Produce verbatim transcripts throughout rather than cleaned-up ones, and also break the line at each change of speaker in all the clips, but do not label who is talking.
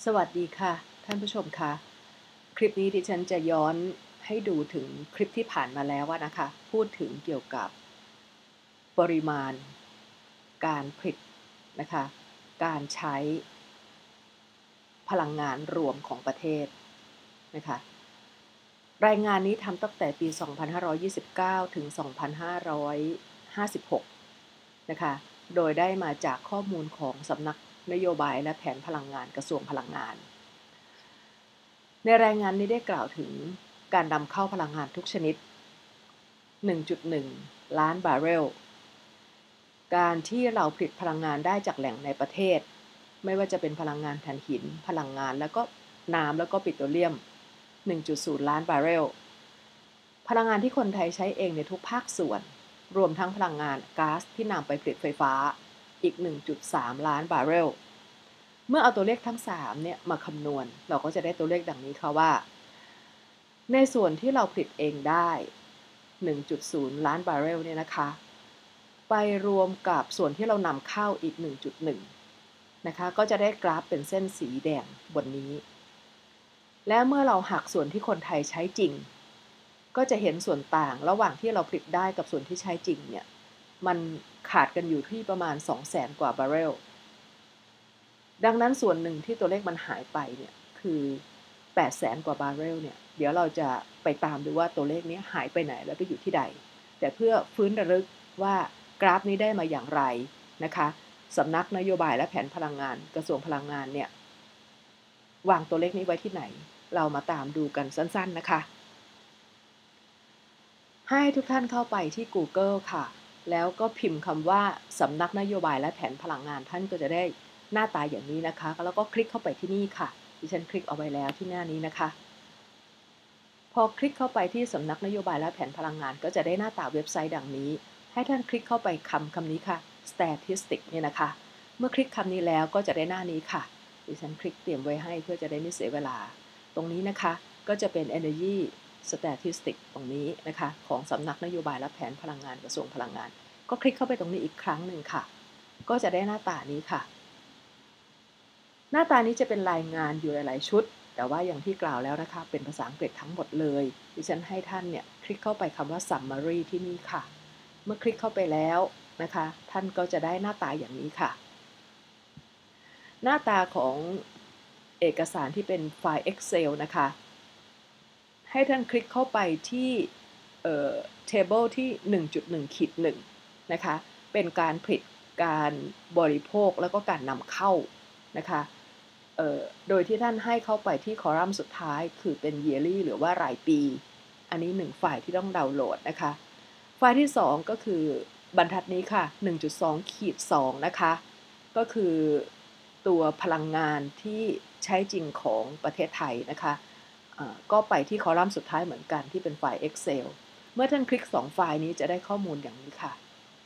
สวัสดีค่ะท่านผู้ชมคะคลิปนี้ดิฉันจะย้อนให้ดูถึงคลิปที่ผ่านมาแล้วนะคะพูดถึงเกี่ยวกับปริมาณการผลิตนะคะการใช้พลังงานรวมของประเทศนะคะรายงานนี้ทำตั้งแต่ปี สองพันห้าร้อยยี่สิบเก้า ถึง สองพันห้าร้อยห้าสิบหก นะคะโดยได้มาจากข้อมูลของสำนักนโยบายและแผนพลังงานกระทรวงพลังงานในรายงานนี้ได้กล่าวถึงการนำเข้าพลังงานทุกชนิด หนึ่งจุดหนึ่ง ล้านบาร์เรลการที่เราผลิตพลังงานได้จากแหล่งในประเทศไม่ว่าจะเป็นพลังงานถ่านหินพลังงานแล้วก็น้ำแล้วก็ปิโตรเลียม หนึ่งจุดศูนย์ ล้านบาร์เรลพลังงานที่คนไทยใช้เองในทุกภาคส่วนรวมทั้งพลังงานก๊าซที่นำไปผลิตไฟฟ้าอีก หนึ่งจุดสาม ล้านบาร์เรลเมื่อเอาตัวเลขทั้งสามเนี่ยมาคำนวณเราก็จะได้ตัวเลขดังนี้ค่ะว่าในส่วนที่เราผลิตเองได้ หนึ่งจุดศูนย์ ล้านบาร์เรลเนี่ยนะคะไปรวมกับส่วนที่เรานำเข้าอีก หนึ่งจุดหนึ่ง นะคะก็จะได้กราฟเป็นเส้นสีแดงบนนี้และเมื่อเราหักส่วนที่คนไทยใช้จริงก็จะเห็นส่วนต่างระหว่างที่เราผลิตได้กับส่วนที่ใช้จริงเนี่ยมันขาดกันอยู่ที่ประมาณ สองแสน กว่าบาร์เรลดังนั้นส่วนหนึ่งที่ตัวเลขมันหายไปเนี่ยคือ แปดแสน กว่าบาร์เรลเนี่ยเดี๋ยวเราจะไปตามดูว่าตัวเลขนี้หายไปไหนแล้วไปอยู่ที่ใดแต่เพื่อฟื้นระลึกว่ากราฟนี้ได้มาอย่างไรนะคะสำนักนโยบายและแผนพลังงานกระทรวงพลังงานเนี่ยวางตัวเลขนี้ไว้ที่ไหนเรามาตามดูกันสั้นๆนะคะให้ทุกท่านเข้าไปที่ Google ค่ะแล้วก็พิมพ์คำว่าสำนักนโยบายและแผนพลังงานท่านก็จะได้หน้าตาอย่างนี้นะคะแล้วก็คลิกเข้าไปที่นี่ค่ะดิฉันคลิกเอาไว้แล้วที่หน้านี้นะคะพอคลิกเข้าไปที่สำนักนโยบายและแผนพลังงานก็จะได้หน้าตาเว็บไซต์ดังนี้ให้ท่านคลิกเข้าไปคำคำนี้ค่ะ statistics เนี่ยนะคะเมื่อคลิกคำนี้แล้วก็จะได้หน้านี้ค่ะดิฉันคลิกเตรียมไว้ให้เพื่อจะได้ไม่เสียเวลาตรงนี้นะคะก็จะเป็น energy statistics ตรงนี้นะคะของสำนักนโยบายและแผนพลังงานกระทรวงพลังงานก็คลิกเข้าไปตรงนี้อีกครั้งหนึ่งค่ะก็จะได้หน้าตานี้ค่ะหน้าตานี้จะเป็นรายงานอยู่หลายๆชุดแต่ว่าอย่างที่กล่าวแล้วนะคะเป็นภาษาอังกฤษทั้งหมดเลยดิฉันให้ท่านเนี่ยคลิกเข้าไปคำว่า summary ที่นี่ค่ะเมื่อคลิกเข้าไปแล้วนะคะท่านก็จะได้หน้าตาอย่างนี้ค่ะหน้าตาของเอกสารที่เป็นไฟล์ Excel นะคะให้ท่านคลิกเข้าไปที่เอ่อ table ที่ หนึ่งจุดหนึ่ง ขีด หนึ่ง นะคะเป็นการผลิตการบริโภคแล้วก็การนำเข้านะคะโดยที่ท่านให้เข้าไปที่คอลัมน์สุดท้ายคือเป็น yearly หรือว่ารายปีอันนี้หนึ่งไฟล์ที่ต้องดาวน์โหลดนะคะไฟล์ที่สองก็คือบรรทัดนี้ค่ะ หนึ่งจุดสอง ขีด สอง นะคะก็คือตัวพลังงานที่ใช้จริงของประเทศไทยนะคะก็ไปที่คอลัมน์สุดท้ายเหมือนกันที่เป็นไฟล์ Excel เมื่อท่านคลิกสองไฟล์นี้จะได้ข้อมูลอย่างนี้ค่ะ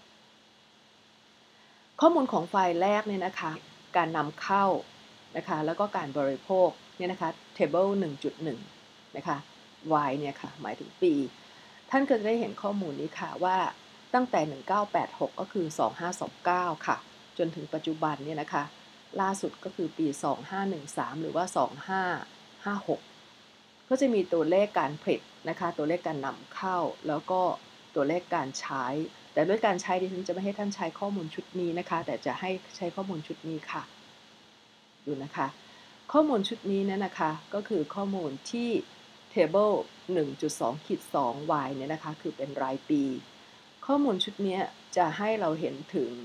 ข้อมูลของไฟล์แรกเนี่ยนะคะการนำเข้านะคะแล้วก็การบริโภคเนี่ยนะคะ table หนึ่งจุดหนึ่ง นะคะ Y เนี่ยค่ะหมายถึงปีท่านก็จะได้เห็นข้อมูลนี้ค่ะว่าตั้งแต่หนึ่งพันเก้าร้อยแปดสิบหกก็คือสองพันห้าร้อยยี่สิบเก้าค่ะจนถึงปัจจุบันเนี่ยนะคะล่าสุดก็คือปีสองพันห้าร้อยสิบสามหรือว่าสองพันห้าร้อยห้าสิบหกก็จะมีตัวเลขการผลิตนะคะตัวเลขการนำเข้าแล้วก็ตัวเลขการใช้แต่ด้วยการใช้ดิฉันจะไม่ให้ท่านใช้ข้อมูลชุดนี้นะคะแต่จะให้ใช้ข้อมูลชุดนี้ค่ะดูนะคะข้อมูลชุดนี้เนี่ยนะคะก็คือข้อมูลที่ table หนึ่งจุดสอง ขีด สอง Y เนี่ยนะคะคือเป็นรายปีข้อมูลชุดนี้จะให้เราเห็นถึง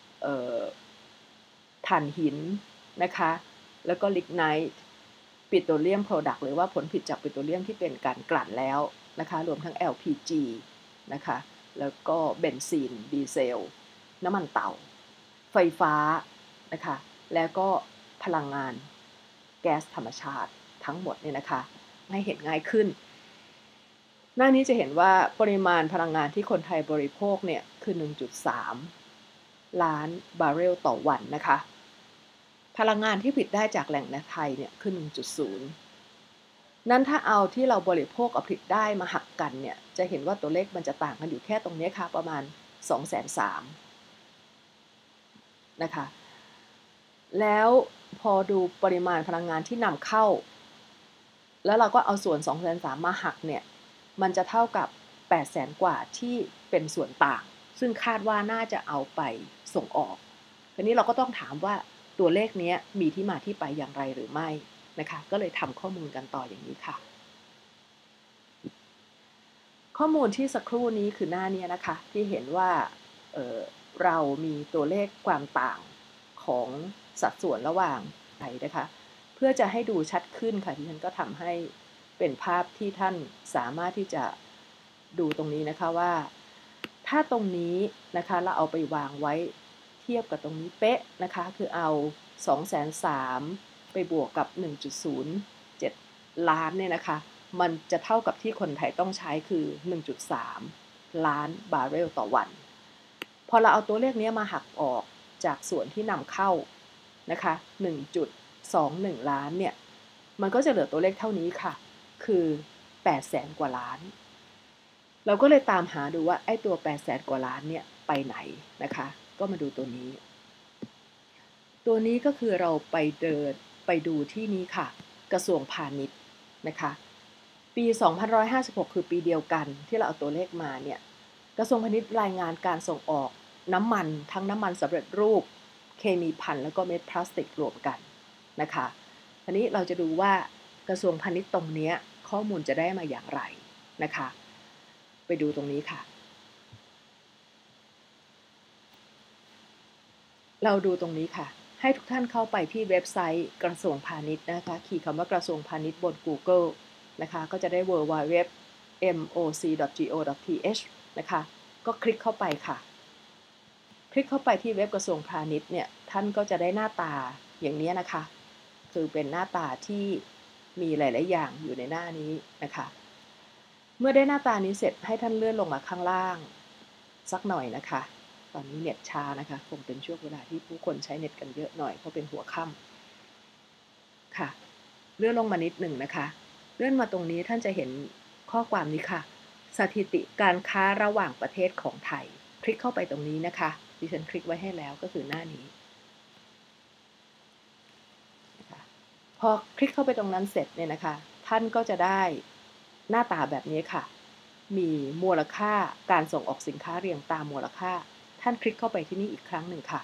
ถ่านหินนะคะแล้วก็ลิกไนท์ปิโตรเลียมโปรดักต์หรือว่าผลผลิตจากปิโตรเลียมที่เป็นการกลั่นแล้วนะคะรวมทั้ง แอล พี จี นะคะแล้วก็เบนซินดีเซลน้ำมันเตาไฟฟ้านะคะแล้วก็พลังงานแก๊สธรรมชาติทั้งหมดเนี่ยนะคะให้เห็นง่ายขึ้นหน้านี้จะเห็นว่าปริมาณพลังงานที่คนไทยบริโภคเนี่ยคือ หนึ่งจุดสาม ล้านบาร์เรลต่อวันนะคะพลังงานที่ผลิตได้จากแหล่งในไทยเนี่ยคือ หนึ่งจุดศูนย์ นั้นถ้าเอาที่เราบริโภคกับผลิตได้มาหักกันเนี่ยจะเห็นว่าตัวเลขมันจะต่างกันอยู่แค่ตรงนี้ค่ะประมาณ สองแสนสามหมื่น นะคะแล้วพอดูปริมาณพลังงานที่นำเข้าแล้วเราก็เอาส่วน สองแสนสามหมื่น มาหักเนี่ยมันจะเท่ากับ แปดแสน กว่าที่เป็นส่วนต่างซึ่งคาดว่าน่าจะเอาไปส่งออกทีนี้เราก็ต้องถามว่าตัวเลขนี้มีที่มาที่ไปอย่างไรหรือไม่นะคะก็เลยทำข้อมูลกันต่ออย่างนี้ค่ะข้อมูลที่สักครู่นี้คือหน้านี้นะคะที่เห็นว่า เอ่อ เรามีตัวเลขความต่างของสัดส่วนระหว่างไหนนะคะเพื่อจะให้ดูชัดขึ้นค่ะที่ฉันก็ทำให้เป็นภาพที่ท่านสามารถที่จะดูตรงนี้นะคะว่าถ้าตรงนี้นะคะเราเอาไปวางไว้เทียบกับตรงนี้เป๊ะนะคะคือเอา สองแสนสามหมื่น ไปบวกกับ หนึ่งจุดศูนย์เจ็ด ล้านเนี่ยนะคะมันจะเท่ากับที่คนไทยต้องใช้คือ หนึ่งจุดสาม ล้านบาร์เรลต่อวันพอเราเอาตัวเลขนี้มาหักออกจากส่วนที่นำเข้านะคะ หนึ่งจุดสองหนึ่ง ล้านเนี่ยมันก็จะเหลือตัวเลขเท่านี้ค่ะคือ แปดแสน กว่าล้านเราก็เลยตามหาดูว่าไอ้ตัว แปดแสน กว่าล้านเนี่ยไปไหนนะคะก็มาดูตัวนี้ตัวนี้ก็คือเราไปเดินไปดูที่นี้ค่ะกระทรวงพาณิชย์นะคะปีสองพันหนึ่งร้อยห้าสิบหกคือปีเดียวกันที่เราเอาตัวเลขมาเนี่ยกระทรวงพาณิชย์รายงานการส่งออกน้ำมันทั้งน้ำมันสำเร็จรูปเคมีภัณฑ์แล้วก็เม็ดพลาสติกรวมกันนะคะทีนี้เราจะดูว่ากระทรวงพาณิชย์ตรงนี้ข้อมูลจะได้มาอย่างไรนะคะไปดูตรงนี้ค่ะเราดูตรงนี้ค่ะให้ทุกท่านเข้าไปที่เว็บไซต์กระทรวงพาณิชย์นะคะขีดคำว่ากระทรวงพาณิชย์บน Google นะคะก็จะได้ ดับเบิลยู ดับเบิลยู ดับเบิลยู ดอท เอ็ม โอ ซี ดอท จี โอ ดอท ที เอช นะคะก็คลิกเข้าไปค่ะคลิกเข้าไปที่เว็บกระทรวงพาณิชย์เนี่ยท่านก็จะได้หน้าตาอย่างนี้นะคะคือเป็นหน้าตาที่มีหลายๆอย่างอยู่ในหน้านี้นะคะเมื่อได้หน้าตานี้เสร็จให้ท่านเลื่อนลงมาข้างล่างสักหน่อยนะคะตอนนี้เน็ตช้านะคะคงเป็นช่วงเวลาที่ผู้คนใช้เน็ตกันเยอะหน่อยเพราะเป็นหัวค่ำค่ะเลื่อนลงมานิดหนึ่งนะคะเลื่อนมาตรงนี้ท่านจะเห็นข้อความนี้ค่ะสถิติการค้าระหว่างประเทศของไทยคลิกเข้าไปตรงนี้นะคะดิฉันคลิกไว้ให้แล้วก็คือหน้านี้นะคะพอคลิกเข้าไปตรงนั้นเสร็จเนี่ยนะคะท่านก็จะได้หน้าตาแบบนี้ค่ะมีมูลค่าการส่งออกสินค้าเรียงตามมูลค่าท่านคลิกเข้าไปที่นี่อีกครั้งหนึ่งค่ะ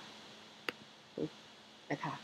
นะคะ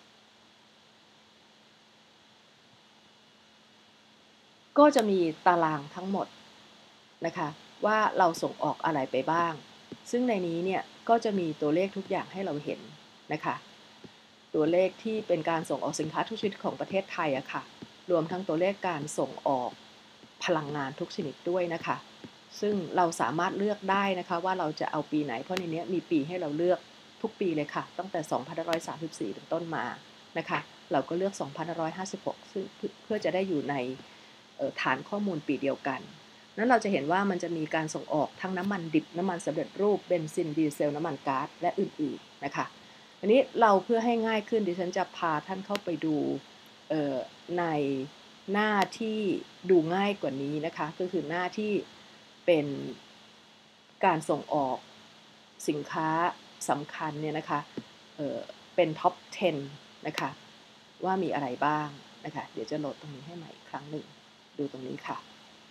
ก็จะมีตารางทั้งหมดนะคะว่าเราส่งออกอะไรไปบ้างซึ่งในนี้เนี่ยก็จะมีตัวเลขทุกอย่างให้เราเห็นนะคะตัวเลขที่เป็นการส่งออกสินค้าทุกชนิดของประเทศไทยอะค่ะรวมทั้งตัวเลขการส่งออกพลังงานทุกชนิดด้วยนะคะซึ่งเราสามารถเลือกได้นะคะว่าเราจะเอาปีไหนเพราะในนี้มีปีให้เราเลือกทุกปีเลยค่ะตั้งแต่สองพันห้าร้อยสามสิบสี่เป็นต้นมานะคะเราก็เลือกสองพันห้าร้อยห้าสิบหกซึ่งเพื่อจะได้อยู่ในฐานข้อมูลปีเดียวกันนั้นเราจะเห็นว่ามันจะมีการส่งออกทั้งน้ำมันดิบน้ำมันสำเร็จรูปเบนซินดีเซลน้ำมันก๊าซและอื่นๆนะคะอันนี้เราเพื่อให้ง่ายขึ้นดิฉันจะพาท่านเข้าไปดูในหน้าที่ดูง่ายกว่านี้นะคะก็คือหน้าที่เป็นการส่งออกสินค้าสำคัญเนี่ยนะคะเอ่อเป็นท็อปสิบนะคะว่ามีอะไรบ้างนะคะเดี๋ยวจะโหลดตรงนี้ให้ใหม่อีกครั้งหนึ่งดูตรงนี้ค่ะ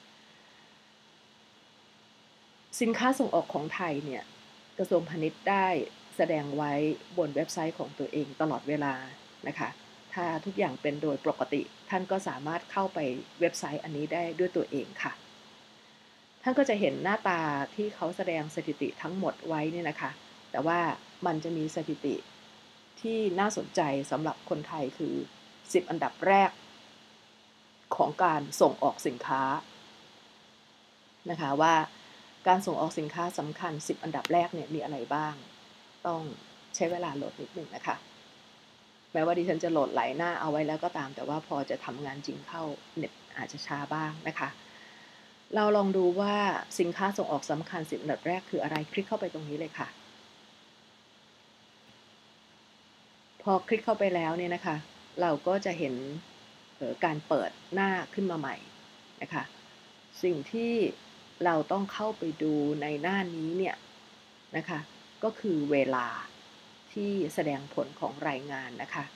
สินค้าส่งออกของไทยเนี่ยกระทรวงพาณิชย์ได้แสดงไว้บนเว็บไซต์ของตัวเองตลอดเวลานะคะถ้าทุกอย่างเป็นโดยปกติท่านก็สามารถเข้าไปเว็บไซต์อันนี้ได้ด้วยตัวเองค่ะท่านก็จะเห็นหน้าตาที่เขาแสดงสถิติทั้งหมดไว้นี่นะคะแต่ว่ามันจะมีสถิติที่น่าสนใจสำหรับคนไทยคือสิบอันดับแรกของการส่งออกสินค้านะคะว่าการส่งออกสินค้าสำคัญสิบอันดับแรกเนี่ยมีอะไรบ้างต้องใช้เวลาโหลดนิดหนึ่งนะคะแม้ว่าดิฉันจะโหลดหลายหน้าเอาไว้แล้วก็ตามแต่ว่าพอจะทำงานจริงเข้าเน็ตอาจจะช้าบ้างนะคะเราลองดูว่าสินค้าส่งออกสำคัญสิบอันดับแรกคืออะไรคลิกเข้าไปตรงนี้เลยค่ะพอคลิกเข้าไปแล้วเนี่ยนะคะเราก็จะเห็นการเปิดหน้าขึ้นมาใหม่นะคะสิ่งที่เราต้องเข้าไปดูในหน้านี้เนี่ยนะคะก็คือเวลาที่แสดงผลของรายงานนะคะ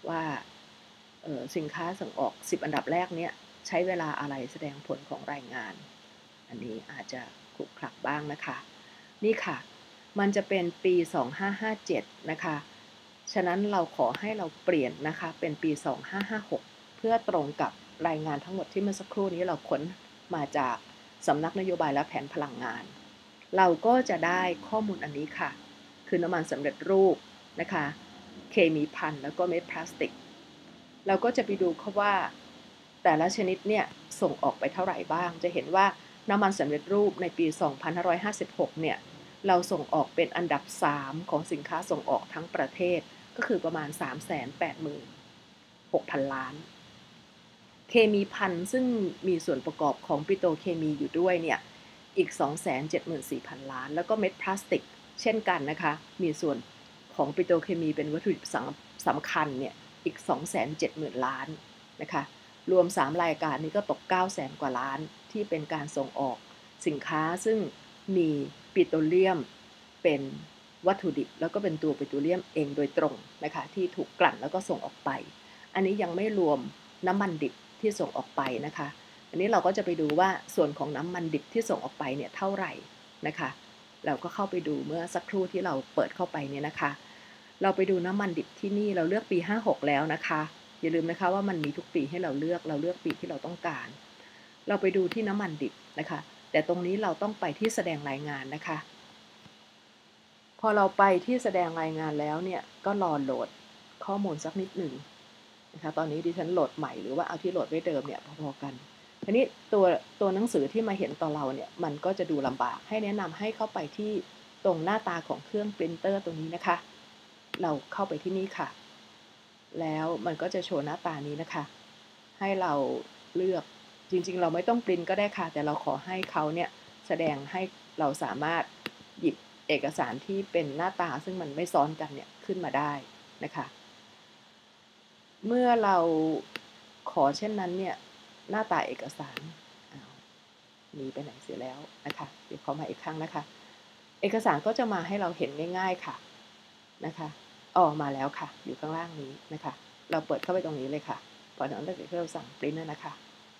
ว่าสินค้าส่งออกสิบอันดับแรกเนี่ยใช้เวลาอะไรแสดงผลของรายงานอันนี้อาจจะขรุขระบ้างนะคะนี่ค่ะมันจะเป็นปีสองพันห้าร้อยห้าสิบเจ็ดนะคะฉะนั้นเราขอให้เราเปลี่ยนนะคะเป็นปีสองพันห้าร้อยห้าสิบหกเพื่อตรงกับรายงานทั้งหมดที่เมื่อสักครู่นี้เราค้นมาจากสำนักนโยบายและแผนพลังงานเราก็จะได้ข้อมูลอันนี้ค่ะคือน้ำมันสำเร็จรูปนะคะเคมีภัณฑ์แล้วก็เม็ดพลาสติกเราก็จะไปดูเขาว่าแต่ละชนิดเนี่ยส่งออกไปเท่าไหร่บ้างจะเห็นว่าน้ำมันสำเร็จรูปในปีสองพันห้าร้อยห้าสิบหกเนี่ยเราส่งออกเป็นอันดับสามของสินค้าส่งออกทั้งประเทศก็คือประมาณ สามแสนแปดหมื่นหกพัน ล้านเคมีภัณฑ์ซึ่งมีส่วนประกอบของปิโตรเคมีอยู่ด้วยเนี่ยอีก สองแสนเจ็ดหมื่นสี่พัน ล้านแล้วก็เม็ดพลาสติกเช่นกันนะคะมีส่วนของปิโตรเคมีเป็นวัตถุดิบสำคัญเนี่ยอีก สองแสนเจ็ดหมื่น ล้านนะคะรวมสามรายการนี้ก็ตก เก้าแสน กว่าล้านที่เป็นการส่งออกสินค้าซึ่งมีปิโตรเลียมเป็นวัตถุดิบแล้วก็เป็นตัวปิโตรเลียมเองโดยตรงนะคะที่ถูกกลั่นแล้วก็ส่งออกไปอันนี้ยังไม่รวมน้ำมันดิบที่ส่งออกไปนะคะอันนี้เราก็จะไปดูว่าส่วนของน้ำมันดิบที่ส่งออกไปเนี่ยเท่าไหร่นะคะเราก็เข้าไปดูเมื่อสักครู่ที่เราเปิดเข้าไปเนี่ยนะคะเราไปดูน้ำมันดิบที่นี่เราเลือกปีห้าหกแล้วนะคะอย่าลืมนะคะว่ามันมีทุกปีให้เราเลือกเราเลือกปีที่เราต้องการเราไปดูที่น้ำมันดิบนะคะแต่ตรงนี้เราต้องไปที่แสดงรายงานนะคะพอเราไปที่แสดงรายงานแล้วเนี่ยก็รอโหลดข้อมูลสักนิดหนึ่งนะคะตอนนี้ดิฉันโหลดใหม่หรือว่าเอาที่โหลดไว้เดิมเนี่ยพอๆกันทีนี้ตัวตัวหนังสือที่มาเห็นต่อเราเนี่ยมันก็จะดูลำบากให้แนะนำให้เข้าไปที่ตรงหน้าตาของเครื่องปรินเตอร์ตรงนี้นะคะเราเข้าไปที่นี่ค่ะแล้วมันก็จะโชว์หน้าตานี้นะคะให้เราเลือกจริงๆเราไม่ต้องปรินก็ได้ค่ะแต่เราขอให้เขาเนี่ยแสดงให้เราสามารถหยิบเอกสารที่เป็นหน้าตาซึ่งมันไม่ซ้อนกันเนี่ยขึ้นมาได้นะคะเมื่อเราขอเช่นนั้นเนี่ยหน้าตาเอกสารหนีไปไหนเสียแล้วนะคะเดี๋ยวขอมาอีกครั้งนะคะเอกสารก็จะมาให้เราเห็นง่ายๆค่ะนะคะออกมาแล้วค่ะอยู่ข้างล่างนี้นะคะเราเปิดเข้าไปตรงนี้เลยค่ะพอหลังจากที่เราสั่งปริ้นท์นะคะ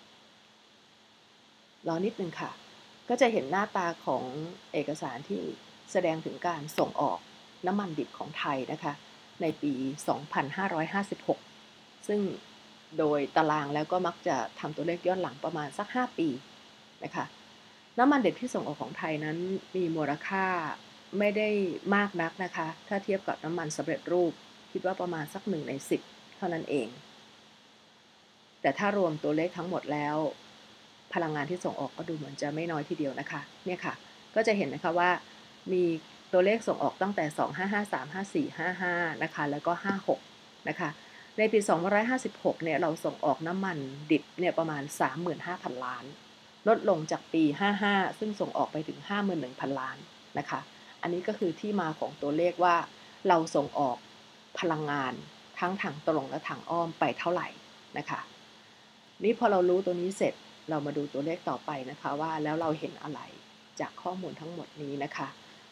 รอนิดนึงค่ะก็จะเห็นหน้าตาของเอกสารที่แสดงถึงการส่งออกน้ำมันดิบของไทยนะคะในปีสองพันห้าร้อยห้าสิบหกซึ่งโดยตารางแล้วก็มักจะทำตัวเลขย้อนหลังประมาณสักห้าปีนะคะน้ำมันดิบที่ส่งออกของไทยนั้นมีมูลค่าไม่ได้มากนักนะคะถ้าเทียบกับน้ำมันสำเร็จรูปคิดว่าประมาณสักหนึ่งในสิบเท่านั้นเองแต่ถ้ารวมตัวเลขทั้งหมดแล้วพลังงานที่ส่งออกก็ดูเหมือนจะไม่น้อยทีเดียวนะคะเนี่ยค่ะก็จะเห็นนะคะว่ามีตัวเลขส่งออกตั้งแต่สองพันห้าร้อยห้าสิบสาม ห้าสิบสี่ ห้าสิบห้านะคะแล้วก็ห้าสิบหกนะคะในปีสองพันห้าร้อยห้าสิบหกเนี่ยเราส่งออกน้ำมันดิบเนี่ยประมาณ สามหมื่นห้าพัน ล้านลดลงจากปีห้าสิบห้าซึ่งส่งออกไปถึง ห้าหมื่นหนึ่งพัน ล้านนะคะอันนี้ก็คือที่มาของตัวเลขว่าเราส่งออกพลังงานทั้งทางตรงและทางอ้อมไปเท่าไหร่นะคะนี่พอเรารู้ตัวนี้เสร็จเรามาดูตัวเลขต่อไปนะคะว่าแล้วเราเห็นอะไรจากข้อมูลทั้งหมดนี้นะคะ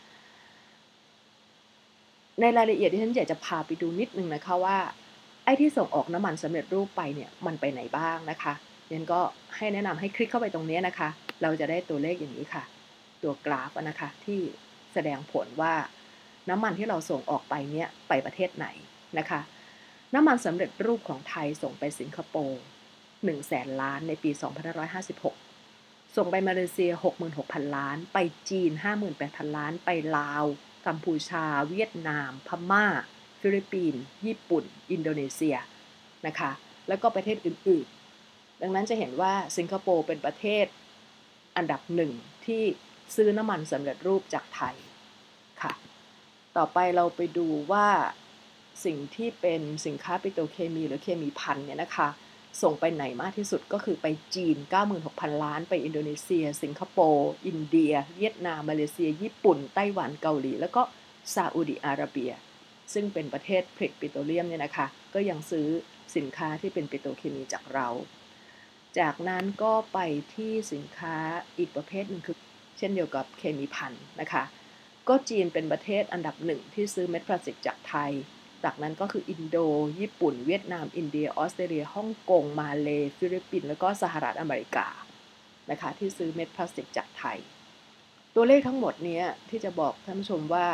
ในรายละเอียดที่ฉันอยากจะพาไปดูนิดนึงนะคะว่าไอ้ที่ส่งออกน้ำมันสำเร็จรูปไปเนี่ยมันไปไหนบ้างนะคะฉันก็ให้แนะนำให้คลิกเข้าไปตรงนี้นะคะเราจะได้ตัวเลขอย่างนี้ค่ะตัวกราฟนะคะที่แสดงผลว่าน้ำมันที่เราส่งออกไปเนี่ยไปประเทศไหนนะคะน้ำมันสำเร็จรูปของไทยส่งไปสิงคโปร์หนึ่งแสนล้านในปีสองพันห้าร้อยห้าสิบหกส่งไปมาเลเซีย หกหมื่นหกพัน ล้านไปจีน ห้าหมื่นแปดพัน ล้านไปลาวกัมพูชาเวียดนามพม่าฟิลิปปินส์ญี่ปุ่นอินโดนีเซียนะคะแล้วก็ประเทศอื่นๆดังนั้นจะเห็นว่าสิงคโปร์เป็นประเทศอันดับหนึ่งที่ซื้อน้ำมันสำเร็จรูปจากไทยค่ะต่อไปเราไปดูว่าสิ่งที่เป็นสินค้าปิโตรเคมีหรือเคมีภัณฑ์เนี่ยนะคะส่งไปไหนมากที่สุดก็คือไปจีน เก้าหมื่นหกพัน ล้านไปอินโดนีเซียสิงคโปร์อินเดียเวียดนามมาเลเซียญี่ปุ่นไต้หวันเกาหลีแล้วก็ซาอุดิอาระเบียซึ่งเป็นประเทศผลิตปิโตรเลียมเนี่ยนะคะก็ยังซื้อสินค้าที่เป็นปิโตรเคมีจากเราจากนั้นก็ไปที่สินค้าอีกประเภทหนึ่งคือเช่นเดียวกับเคมีภัณฑ์นะคะก็จีนเป็นประเทศอันดับหนึ่งที่ซื้อเม็ดพลาสติกจากไทยจากนั้นก็คืออินโดญี่ปุ่นเวียดนามอินเดียออสเตรเลียฮ่องกงมาเลย์ฟิลิปปินส์แล้วก็สหรัฐอเมริกานะคะที่ซื้อเม็ดพลาสติกจากไทยตัวเลขทั้งหมดนี้ที่จะบอกท่านผู้ชมว่า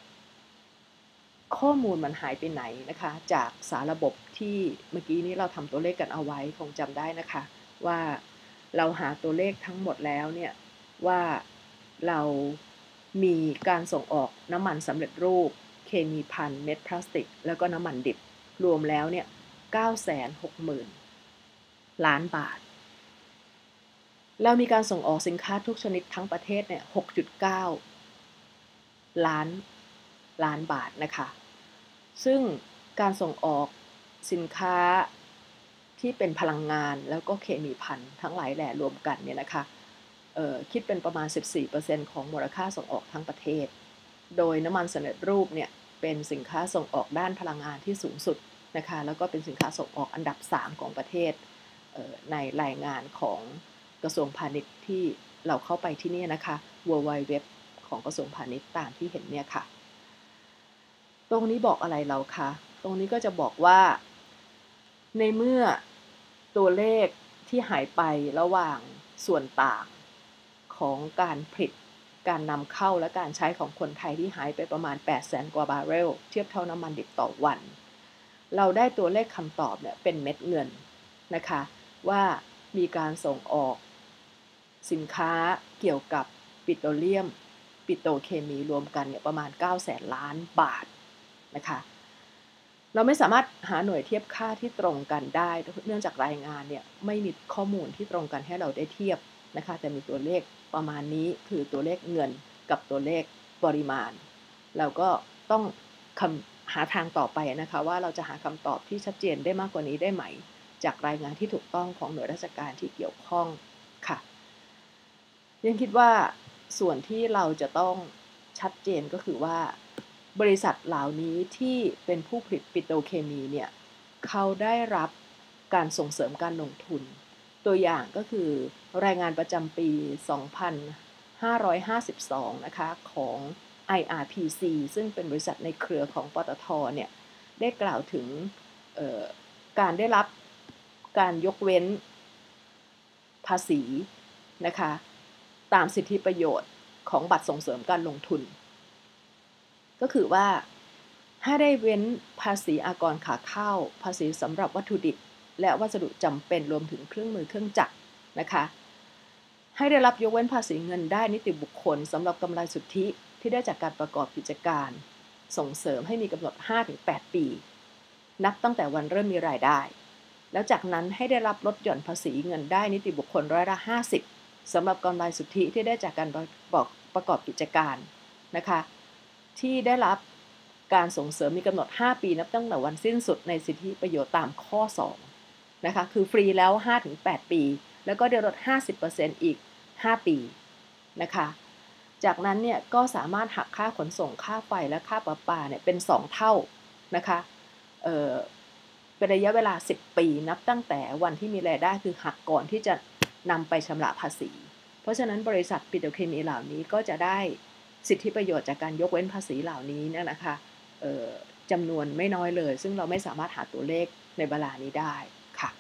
ข้อมูลมันหายไปไหนนะคะจากสารระบบที่เมื่อกี้นี้เราทำตัวเลขกันเอาไว้คงจำได้นะคะว่าเราหาตัวเลขทั้งหมดแล้วเนี่ยว่าเรามีการส่งออกน้ำมันสำเร็จรูปเคมีภัณฑ์เม็ดพลาสติกแล้วก็น้ำมันดิบรวมแล้วเนี่ย เก้าแสนหกหมื่น ล้านบาทเรามีการส่งออกสินค้าทุกชนิดทั้งประเทศเนี่ย หกจุดเก้า ล้านล้านบาทนะคะซึ่งการส่งออกสินค้าที่เป็นพลังงานแล้วก็เคมีภัณฑ์ทั้งหลายแหล่รวมกันเนี่ยนะคะคิดเป็นประมาณ สิบสี่เปอร์เซ็นต์ ของมูลค่าส่งออกทั้งประเทศโดยน้ำมันสำเร็จรูปเนี่ยเป็นสินค้าส่งออกด้านพลังงานที่สูงสุดนะคะแล้วก็เป็นสินค้าส่งออกอันดับสามของประเทศในรายงานของกระทรวงพาณิชย์ที่เราเข้าไปที่นี่นะคะ ดับเบิลยู ดับเบิลยู ดับเบิลยู ดับเบิลยู ดอท ของกระทรวงพาณิชย์ตามที่เห็นเนี่ยค่ะตรงนี้บอกอะไรเราคะตรงนี้ก็จะบอกว่าในเมื่อตัวเลขที่หายไประหว่างส่วนต่างของการผลิตการนำเข้าและการใช้ของคนไทยที่หายไปประมาณแปดแสนกว่าบาร์เรลเทียบเท่าน้ำมันดิบต่อวันเราได้ตัวเลขคำตอบเนี่ยเป็นเม็ดเงินนะคะว่ามีการส่งออกสินค้าเกี่ยวกับปิโตรเลียมปิโตรเคมีรวมกันเนี่ยประมาณเก้าแสนล้านบาทนะคะเราไม่สามารถหาหน่วยเทียบค่าที่ตรงกันได้เนื่องจากรายงานเนี่ยไม่มีข้อมูลที่ตรงกันให้เราได้เทียบนะคะแต่มีตัวเลขประมาณนี้คือตัวเลขเงินกับตัวเลขปริมาณเราก็ต้องคำหาทางต่อไปนะคะว่าเราจะหาคำตอบที่ชัดเจนได้มากกว่านี้ได้ไหมจากรายงานที่ถูกต้องของหน่วยราชการที่เกี่ยวข้องค่ะยังคิดว่าส่วนที่เราจะต้องชัดเจนก็คือว่าบริษัทเหล่านี้ที่เป็นผู้ผลิตปิโตรเคมีเนี่ยเขาได้รับการส่งเสริมการลงทุนตัวอย่างก็คือรายงานประจำปี สองพันห้าร้อยห้าสิบสอง นะคะของ ไอ อาร์ พี ซี ซึ่งเป็นบริษัทในเครือของปตท.เนี่ยได้กล่าวถึงการได้รับการยกเว้นภาษีนะคะตามสิทธิประโยชน์ของบัตรส่งเสริมการลงทุนก็คือว่าให้ได้เว้นภาษีอากรขาเข้าภาษีสำหรับวัตถุดิบและวัสดุจำเป็นรวมถึงเครื่องมือเครื่องจักรนะคะให้ได้รับยกเว้นภาษีเงินได้นิติบุคคลสำหรับกำไรสุทธิที่ได้จากการประกอบกิจการส่งเสริมให้มีกำหนด ห้าถึงแปด ปีนับตั้งแต่วันเริ่มมีรายได้แล้วจากนั้นให้ได้รับลดหย่อนภาษีเงินได้นิติบุคคลร้อยละห้าสิบสำหรับกำไรสุทธิที่ได้จากการประกอบกิจการนะคะที่ได้รับการส่งเสริมมีกำหนดห้าปีนับตั้งแต่วันสิ้นสุดในสิทธิประโยชน์ตามข้อสองนะคะคือฟรีแล้ว ห้าถึงแปด ปีแล้วก็ได้ลด ห้าสิบเปอร์เซ็นต์ อีกห้าปีนะคะจากนั้นเนี่ยก็สามารถหักค่าขนส่งค่าไฟและค่าประปาเนี่ยเป็นสองเท่านะคะเอ่อเป็นระยะเวลาสิบปีนับตั้งแต่วันที่มีรายได้คือหักก่อนที่จะนำไปชำระภาษีเพราะฉะนั้นบริษัทปิโตรเคมีเหล่านี้ก็จะได้สิทธิประโยชน์จากการยกเว้นภาษีเหล่านี้เนี่ยนะคะจำนวนไม่น้อยเลยซึ่งเราไม่สามารถหาตัวเลขในเวลานี้ได้ค่ะ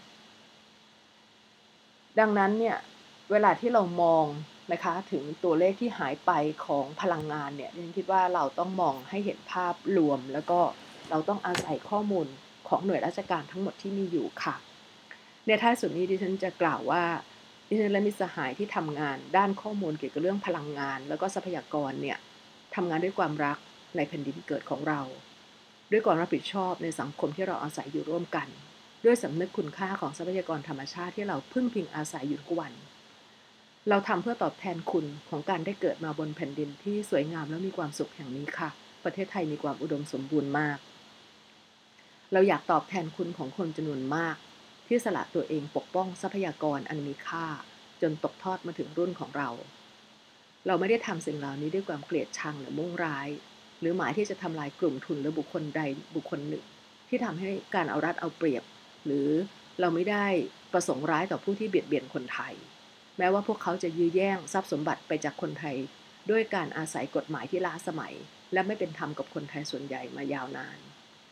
ดังนั้นเนี่ยเวลาที่เรามองนะคะถึงตัวเลขที่หายไปของพลังงานเนี่ยฉันคิดว่าเราต้องมองให้เห็นภาพรวมแล้วก็เราต้องอาศัยข้อมูลของหน่วยราชการทั้งหมดที่มีอยู่ค่ะในท้ายสุดนี้ดิฉันจะกล่าวว่าดิฉันและมิตรสหายที่ทำงานด้านข้อมูลเกี่ยวกับเรื่องพลังงานแล้วก็ทรัพยากรเนี่ยทำงานด้วยความรักในแผ่นดินเกิดของเราด้วยความรับผิดชอบในสังคมที่เราอาศัยอยู่ร่วมกันด้วยสำนึกคุณค่าของทรัพยากรธรรมชาติที่เราพึ่งพิงอาศัยอยู่ทุกวันเราทำเพื่อตอบแทนคุณของการได้เกิดมาบนแผ่นดินที่สวยงามและมีความสุขแห่งนี้ค่ะประเทศไทยมีความอุดมสมบูรณ์มากเราอยากตอบแทนคุณของคนจำนวนมากที่สละตัวเองปกป้องทรัพยากรอันมีค่าจนตกทอดมาถึงรุ่นของเราเราไม่ได้ทำสิ่งเหล่านี้ด้วยความเกลียดชังหรือมุ่งร้ายหรือหมายที่จะทำลายกลุ่มทุนหรือบุคคลใดบุคคลหนึ่งที่ทำให้การเอารัดเอาเปรียบหรือเราไม่ได้ประสงค์ร้ายต่อผู้ที่เบียดเบียนคนไทยแม้ว่าพวกเขาจะยื้อแย่งทรัพย์สมบัติไปจากคนไทยด้วยการอาศัยกฎหมายที่ล้าสมัยและไม่เป็นธรรมกับคนไทยส่วนใหญ่มายาวนาน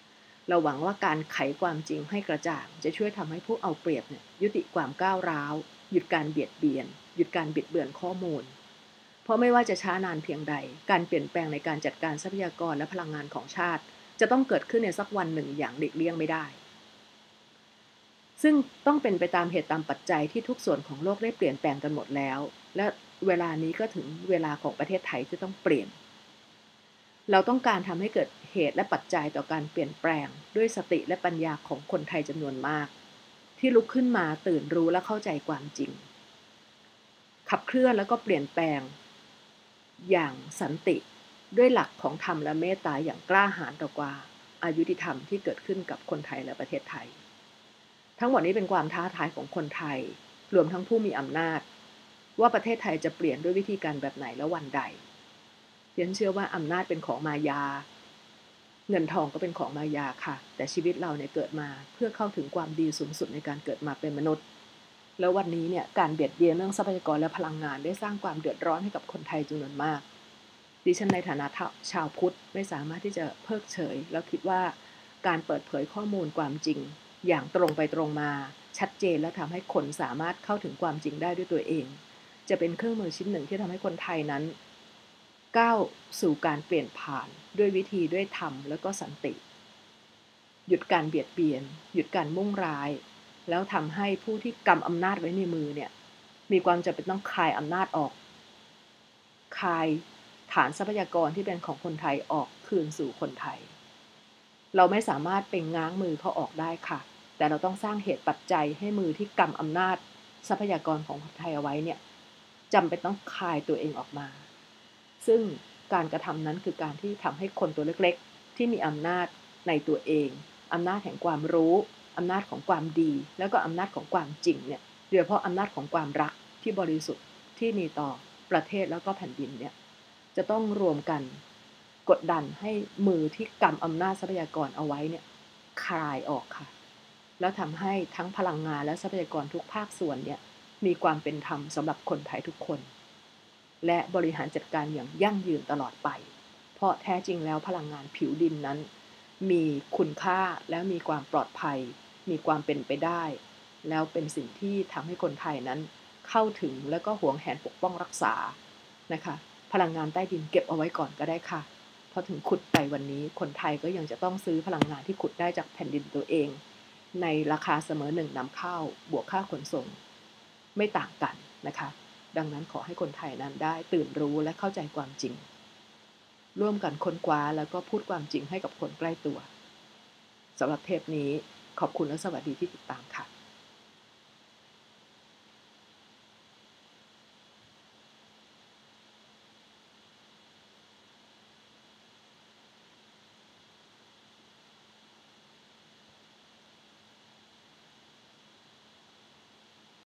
เราหวังว่าการไขความจริงให้กระจ่างจะช่วยทำให้ผู้เอาเปรียบเนี่ยยุติความก้าวร้าวหยุดการเบียดเบียนหยุดการบิดเบือนข้อมูลเพราะไม่ว่าจะช้านานเพียงใดการเปลี่ยนแปลงในการจัดการทรัพยากรและพลังงานของชาติจะต้องเกิดขึ้นในสักวันหนึ่งอย่างหลีกเลี่ยงไม่ได้ซึ่งต้องเป็นไปตามเหตุตามปัจจัยที่ทุกส่วนของโลกได้เปลี่ยนแปลงกันหมดแล้วและเวลานี้ก็ถึงเวลาของประเทศไทยที่ต้องเปลี่ยนเราต้องการทำให้เกิดเหตุและปัจจัยต่อการเปลี่ยนแปลงด้วยสติและปัญญาของคนไทยจำนวนมากที่ลุกขึ้นมาตื่นรู้และเข้าใจความจริงขับเคลื่อนแล้วก็เปลี่ยนแปลงอย่างสันติด้วยหลักของธรรมและเมตตาอย่างกล้าหาญต่อกว่าอายุติธรรมที่เกิดขึ้นกับคนไทยและประเทศไทยทั้งหมดนี้เป็นความท้าทายของคนไทยรวมทั้งผู้มีอำนาจว่าประเทศไทยจะเปลี่ยนด้วยวิธีการแบบไหนและวันใดฉันเชื่อว่าอำนาจเป็นของมายาเงินทองก็เป็นของมายาค่ะแต่ชีวิตเราเนี่ยเกิดมาเพื่อเข้าถึงความดีสูงสุดในการเกิดมาเป็นมนุษย์แล้ววันนี้เนี่ยการเบียดเบียนเรื่องทรัพยากรและพลังงานได้สร้างความเดือดร้อนให้กับคนไทยจำนวนมากดิฉันในฐานะชาวพุทธไม่สามารถที่จะเพิกเฉยแล้วคิดว่าการเปิดเผยข้อมูลความจริงอย่างตรงไปตรงมาชัดเจนและทำให้คนสามารถเข้าถึงความจริงได้ด้วยตัวเองจะเป็นเครื่องมือชิ้นหนึ่งที่ทำให้คนไทยนั้นก้าวสู่การเปลี่ยนผ่านด้วยวิธีด้วยธรรมแล้วก็สันติหยุดการเบียดเบียนหยุดการมุ่งร้ายแล้วทำให้ผู้ที่กำอำนาจไว้ในมือเนี่ยมีความจำเป็นต้องคายอำนาจออกคายฐานทรัพยากรที่เป็นของคนไทยออกคืนสู่คนไทยเราไม่สามารถไปง้างมือเขาออกได้ค่ะแต่เราต้องสร้างเหตุปัจจัยให้มือที่กำอำนาจทรัพยากรของคนไทยเอาไว้เนี่ยจำเป็นต้องคายตัวเองออกมาซึ่งการกระทำนั้นคือการที่ทำให้คนตัวเล็กๆที่มีอำนาจในตัวเองอำนาจแห่งความรู้อำนาจของความดีแล้วก็อำนาจของความจริงเนี่ยโดยเฉพาะอำนาจของความรักที่บริสุทธิ์ที่มีต่อประเทศแล้วก็แผ่นดินเนี่ยจะต้องรวมกันกดดันให้มือที่กำอำนาจทรัพยากรเอาไว้เนี่ยคลายออกค่ะแล้วทำให้ทั้งพลังงานและทรัพยากรทุกภาคส่วนเนี่ยมีความเป็นธรรมสำหรับคนไทยทุกคนและบริหารจัดการอย่างยั่งยืนตลอดไปเพราะแท้จริงแล้วพลังงานผิวดินนั้นมีคุณค่าและมีความปลอดภัยมีความเป็นไปได้แล้วเป็นสิ่งที่ทำให้คนไทยนั้นเข้าถึงแล้วก็หวงแหนปกป้องรักษานะคะพลังงานใต้ดินเก็บเอาไว้ก่อนก็ได้ค่ะเพราะถึงขุดไปวันนี้คนไทยก็ยังจะต้องซื้อพลังงานที่ขุดได้จากแผ่นดินตัวเองในราคาเสมอหนึ่งนำเข้าบวกค่าขนส่งไม่ต่างกันนะคะดังนั้นขอให้คนไทยนั้นได้ตื่นรู้และเข้าใจความจริงร่วมกันค้นคว้าแล้วก็พูดความจริงให้กับคนใกล้ตัวสำหรับเทปนี้ขอบคุณและสวัสดีที่ติดตามค่ะ